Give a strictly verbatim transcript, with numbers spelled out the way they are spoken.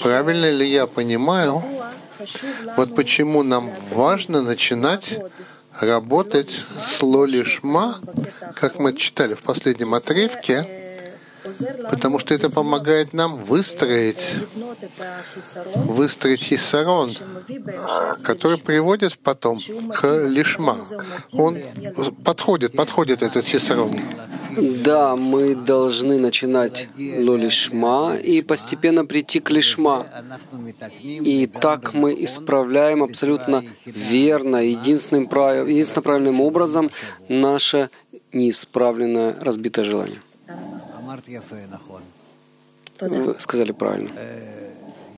Правильно ли я понимаю, вот почему нам важно начинать работать с ло-лишма, как мы читали в последнем отрывке, потому что это помогает нам выстроить, выстроить хисарон, который приводит потом к лишма. Он подходит, подходит этот хисарон. Да, мы должны начинать ло-лишма и постепенно прийти к лишма. И так мы исправляем абсолютно верно, единственным, прав... единственно правильным образом наше неисправленное разбитое желание. Вы сказали правильно.